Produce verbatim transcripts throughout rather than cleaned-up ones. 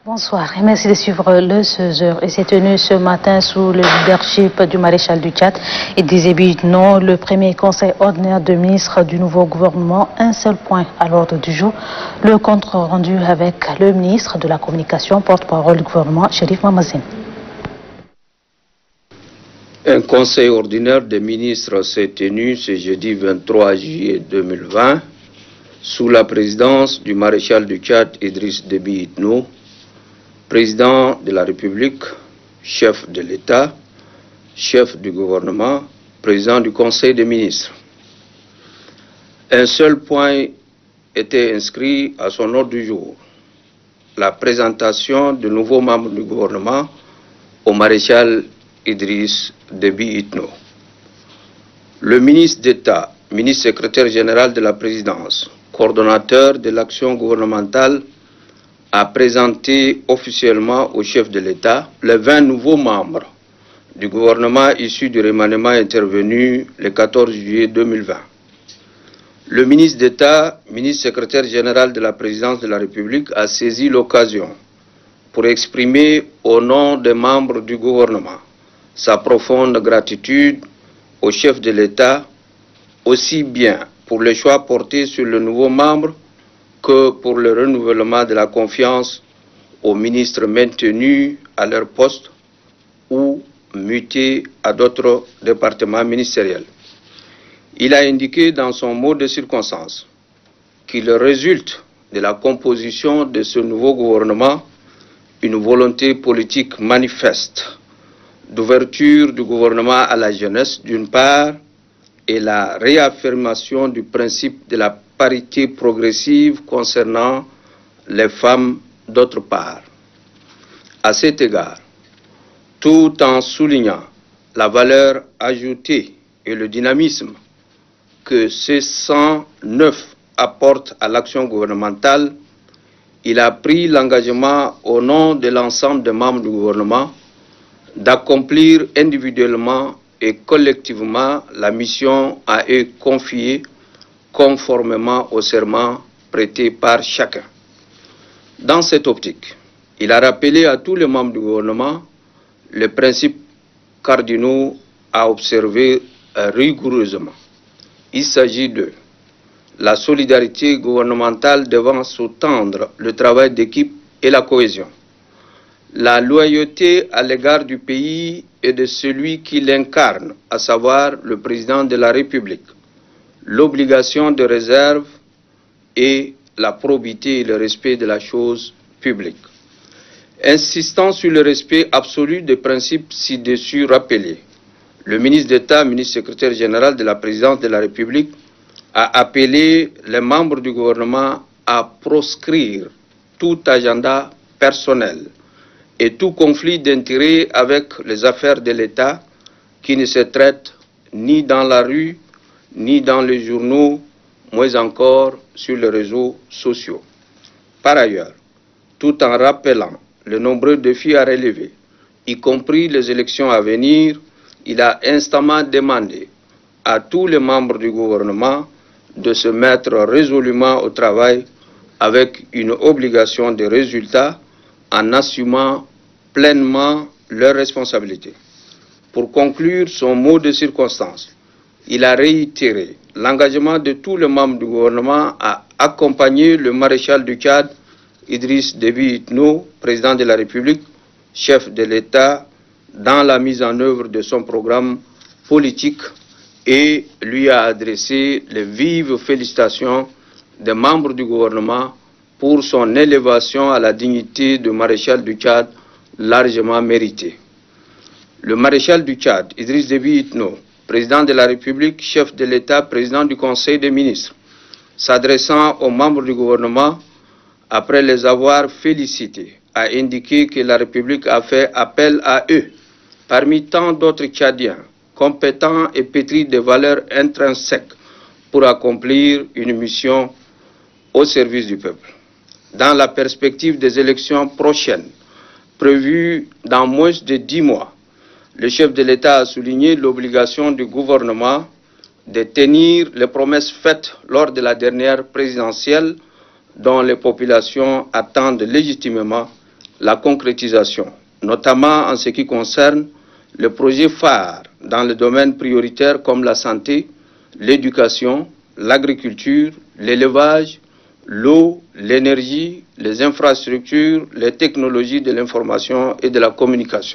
Bonsoir et merci de suivre le seize heures. Et c'est tenu ce matin sous le leadership du maréchal du Tchad et des Itno, le premier conseil ordinaire de ministres du nouveau gouvernement. Un seul point à l'ordre du jour, le compte rendu avec le ministre de la Communication, porte-parole du gouvernement, Chérif Mamazine. Un conseil ordinaire des ministres s'est tenu ce jeudi vingt-trois juillet deux mille vingt sous la présidence du maréchal du Tchad Idriss Déby Itno, président de la République, chef de l'État, chef du gouvernement, président du Conseil des ministres. Un seul point était inscrit à son ordre du jour, la présentation de nouveaux membres du gouvernement au maréchal Idriss Déby Itno. Le ministre d'État, ministre secrétaire général de la présidence, coordonnateur de l'action gouvernementale, a présenté officiellement au chef de l'État les vingt nouveaux membres du gouvernement issus du remaniement intervenu le quatorze juillet deux mille vingt. Le ministre d'État, ministre secrétaire général de la présidence de la République, a saisi l'occasion pour exprimer au nom des membres du gouvernement sa profonde gratitude au chef de l'État, aussi bien pour le choix porté sur le nouveau membre que pour le renouvellement de la confiance aux ministres maintenus à leur poste ou mutés à d'autres départements ministériels. Il a indiqué dans son mot de circonstance qu'il résulte de la composition de ce nouveau gouvernement une volonté politique manifeste d'ouverture du gouvernement à la jeunesse d'une part et la réaffirmation du principe de la parité progressive concernant les femmes d'autre part. À cet égard, tout en soulignant la valeur ajoutée et le dynamisme que ces cent neuf apportent à l'action gouvernementale, il a pris l'engagement au nom de l'ensemble des membres du gouvernement d'accomplir individuellement et collectivement la mission à eux confiée conformément au serment prêté par chacun. Dans cette optique, il a rappelé à tous les membres du gouvernement les principes cardinaux à observer rigoureusement. Il s'agit de la solidarité gouvernementale devant sous-tendre le travail d'équipe et la cohésion, la loyauté à l'égard du pays et de celui qui l'incarne, à savoir le président de la République, l'obligation de réserve et la probité et le respect de la chose publique. Insistant sur le respect absolu des principes ci-dessus rappelés, le ministre d'État, ministre secrétaire général de la présidence de la République, a appelé les membres du gouvernement à proscrire tout agenda personnel et tout conflit d'intérêts avec les affaires de l'État qui ne se traitent ni dans la rue, ni dans les journaux, moins encore sur les réseaux sociaux. Par ailleurs, tout en rappelant les nombreux défis à relever, y compris les élections à venir, il a instamment demandé à tous les membres du gouvernement de se mettre résolument au travail avec une obligation de résultat en assumant pleinement leurs responsabilités. Pour conclure son mot de circonstance, il a réitéré l'engagement de tous les membres du gouvernement à accompagner le maréchal du Tchad, Idriss Déby Itno, président de la République, chef de l'État, dans la mise en œuvre de son programme politique et lui a adressé les vives félicitations des membres du gouvernement pour son élévation à la dignité de maréchal du Tchad largement méritée. Le maréchal du Tchad, Idriss Déby Itno, président de la République, chef de l'État, président du Conseil des ministres, s'adressant aux membres du gouvernement, après les avoir félicités, a indiqué que la République a fait appel à eux, parmi tant d'autres Tchadiens, compétents et pétris de valeurs intrinsèques, pour accomplir une mission au service du peuple. Dans la perspective des élections prochaines, prévues dans moins de dix mois, le chef de l'État a souligné l'obligation du gouvernement de tenir les promesses faites lors de la dernière présidentielle dont les populations attendent légitimement la concrétisation, notamment en ce qui concerne le projet phare dans le domaine prioritaire comme la santé, l'éducation, l'agriculture, l'élevage, l'eau, l'énergie, les infrastructures, les technologies de l'information et de la communication.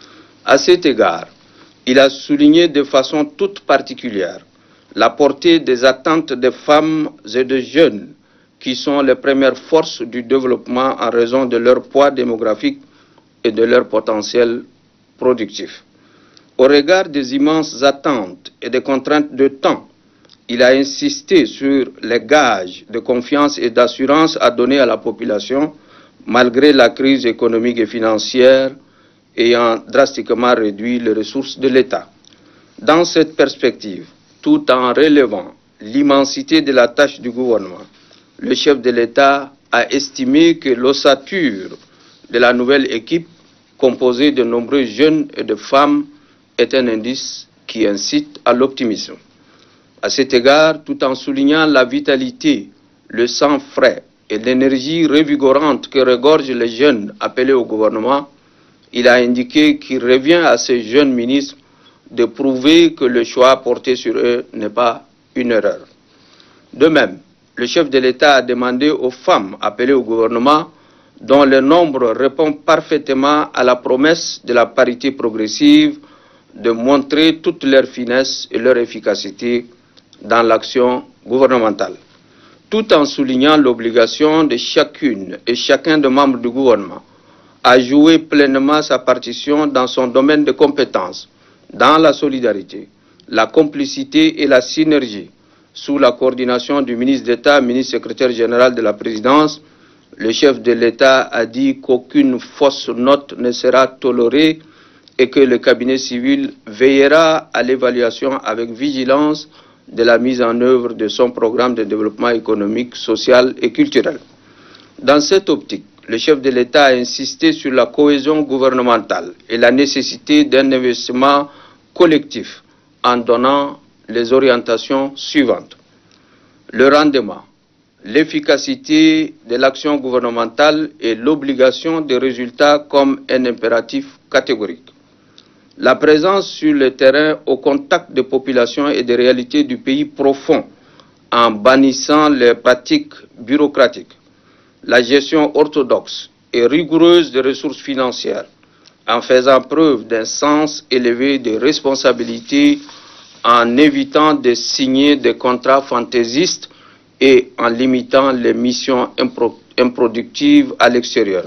À cet égard, il a souligné de façon toute particulière la portée des attentes des femmes et des jeunes qui sont les premières forces du développement en raison de leur poids démographique et de leur potentiel productif. Au regard des immenses attentes et des contraintes de temps, il a insisté sur les gages de confiance et d'assurance à donner à la population malgré la crise économique et financière ayant drastiquement réduit les ressources de l'État. Dans cette perspective, tout en relevant l'immensité de la tâche du gouvernement, le chef de l'État a estimé que l'ossature de la nouvelle équipe, composée de nombreux jeunes et de femmes, est un indice qui incite à l'optimisme. À cet égard, tout en soulignant la vitalité, le sang frais et l'énergie revigorante que regorgent les jeunes appelés au gouvernement, il a indiqué qu'il revient à ces jeunes ministres de prouver que le choix porté sur eux n'est pas une erreur. De même, le chef de l'État a demandé aux femmes appelées au gouvernement, dont le nombre répond parfaitement à la promesse de la parité progressive, de montrer toute leur finesse et leur efficacité dans l'action gouvernementale, tout en soulignant l'obligation de chacune et chacun des membres du gouvernement à jouer pleinement sa partition dans son domaine de compétences, dans la solidarité, la complicité et la synergie, sous la coordination du ministre d'État, ministre secrétaire général de la présidence. Le chef de l'État a dit qu'aucune fausse note ne sera tolérée et que le cabinet civil veillera à l'évaluation avec vigilance de la mise en œuvre de son programme de développement économique, social et culturel. Dans cette optique, le chef de l'État a insisté sur la cohésion gouvernementale et la nécessité d'un investissement collectif en donnant les orientations suivantes. Le rendement, l'efficacité de l'action gouvernementale et l'obligation des résultats comme un impératif catégorique. La présence sur le terrain au contact des populations et des réalités du pays profond en bannissant les pratiques bureaucratiques. La gestion orthodoxe et rigoureuse des ressources financières en faisant preuve d'un sens élevé de responsabilité en évitant de signer des contrats fantaisistes et en limitant les missions impro improductives à l'extérieur.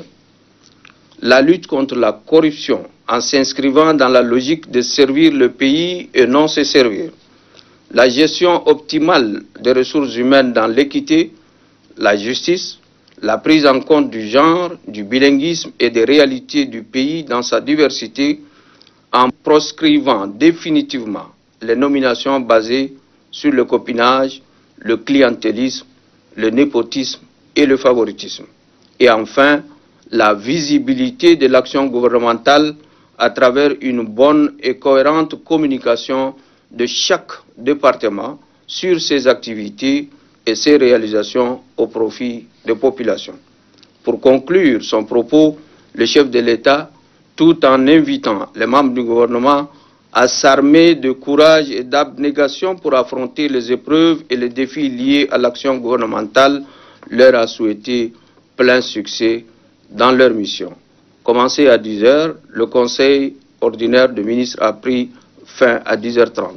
La lutte contre la corruption en s'inscrivant dans la logique de servir le pays et non se servir. La gestion optimale des ressources humaines dans l'équité, la justice, la prise en compte du genre, du bilinguisme et des réalités du pays dans sa diversité en proscrivant définitivement les nominations basées sur le copinage, le clientélisme, le népotisme et le favoritisme. Et enfin, la visibilité de l'action gouvernementale à travers une bonne et cohérente communication de chaque département sur ses activités et ses réalisations au profit des populations. Pour conclure son propos, le chef de l'État, tout en invitant les membres du gouvernement à s'armer de courage et d'abnégation pour affronter les épreuves et les défis liés à l'action gouvernementale, leur a souhaité plein succès dans leur mission. Commencé à dix heures, le conseil ordinaire de ministres a pris fin à dix heures trente.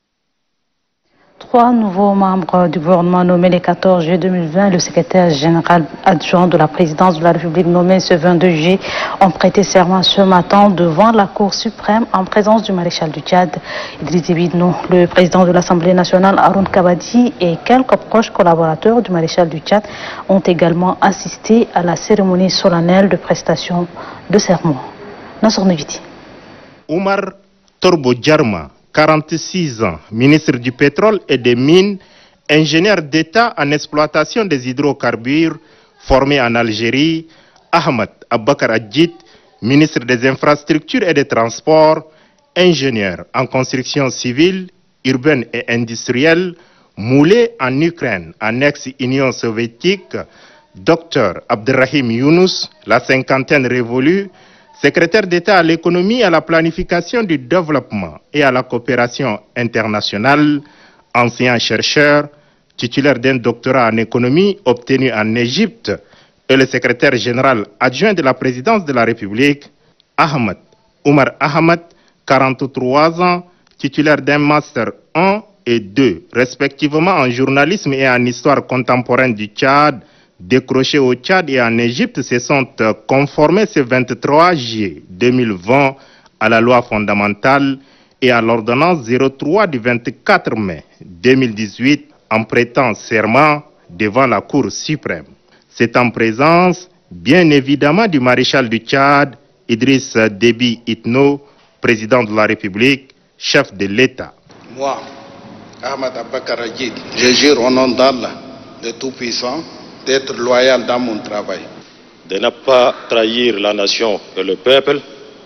Trois nouveaux membres du gouvernement nommés le quatorze juillet deux mille vingt, le secrétaire général adjoint de la présidence de la République nommé ce vingt-deux juillet, ont prêté serment ce matin devant la Cour suprême en présence du maréchal du Tchad, Idriss Déby Itno, le président de l'Assemblée nationale, Haroun Kabadi, et quelques proches collaborateurs du maréchal du Tchad ont également assisté à la cérémonie solennelle de prestation de serment. Nassor Neviti. Omar Torbo Djarma, quarante-six ans, ministre du pétrole et des mines, ingénieur d'État en exploitation des hydrocarbures, formé en Algérie. Ahmed Abakar Adjit, ministre des infrastructures et des transports, ingénieur en construction civile, urbaine et industrielle, moulé en Ukraine, en ex-Union soviétique, Docteur Abderrahim Younous, la cinquantaine révolue, secrétaire d'État à l'économie, à la planification du développement et à la coopération internationale, enseignant-chercheur, titulaire d'un doctorat en économie obtenu en Égypte, et le secrétaire général adjoint de la présidence de la République, Ahmed Oumar Ahmed, quarante-trois ans, titulaire d'un master un et deux, respectivement en journalisme et en histoire contemporaine du Tchad, décrochés au Tchad et en Égypte, se sont conformés ce vingt-trois juillet deux mille vingt à la loi fondamentale et à l'ordonnance zéro trois du vingt-quatre mai deux mille dix-huit en prêtant serment devant la Cour suprême. C'est en présence, bien évidemment, du maréchal du Tchad, Idriss Déby Itno, président de la République, chef de l'État. Moi, Ahmed Abakar Agid, je jure au nom d'Allah, de Tout-Puissant, d'être loyal dans mon travail. De ne pas trahir la nation et le peuple,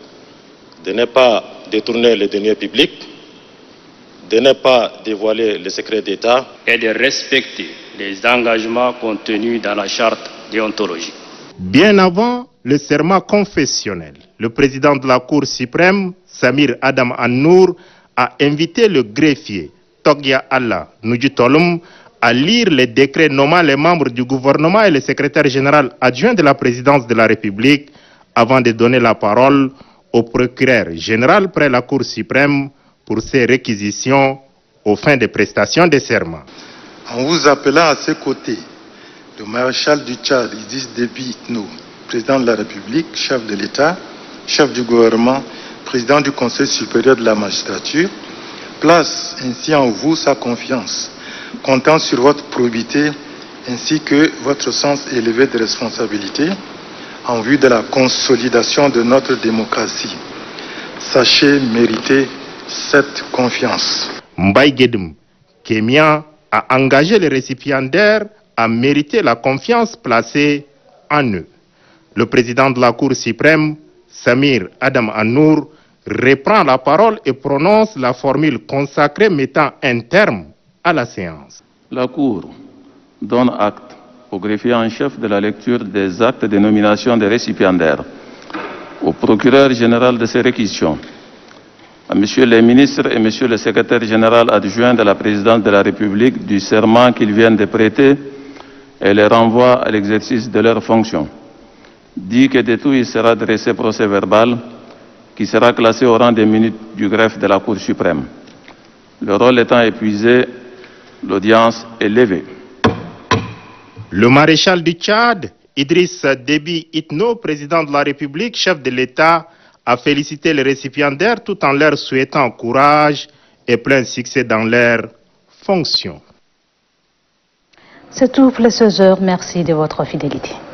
de ne pas détourner les deniers publics, de ne pas dévoiler les secrets d'État et de respecter les engagements contenus dans la charte déontologique. Bien avant le serment confessionnel, le président de la Cour suprême, Samir Adam An-Nour, a invité le greffier Togya Allah Nujitolum à lire les décrets nommant les membres du gouvernement et le secrétaire général adjoint de la présidence de la République avant de donner la parole au procureur général près la Cour suprême pour ses réquisitions aux fins des prestations de serment. En vous appelant à ses côtés, le maréchal du Tchad, Idriss Déby Itno, président de la République, chef de l'État, chef du gouvernement, président du Conseil supérieur de la magistrature, place ainsi en vous sa confiance, comptant sur votre probité ainsi que votre sens élevé de responsabilité en vue de la consolidation de notre démocratie. Sachez mériter cette confiance. Mbaye Guédoum, Kémien, a engagé les récipiendaires à mériter la confiance placée en eux. Le président de la Cour suprême, Samir Adam An-Nour, reprend la parole et prononce la formule consacrée mettant un terme à la séance. La Cour donne acte au greffier en chef de la lecture des actes de nomination des récipiendaires, au procureur général de ces réquisitions, à Monsieur les ministres et Monsieur le secrétaire général adjoint de la présidence de la République du serment qu'ils viennent de prêter et les renvoie à l'exercice de leurs fonctions. Dit que de tout il sera dressé procès verbal qui sera classé au rang des minutes du greffe de la Cour suprême. Le rôle étant épuisé, l'audience est levée. Le maréchal du Tchad, Idriss Déby Itno, président de la République, chef de l'État, a félicité les récipiendaires tout en leur souhaitant courage et plein succès dans leurs fonctions. C'est tout pour les seize heures. Merci de votre fidélité.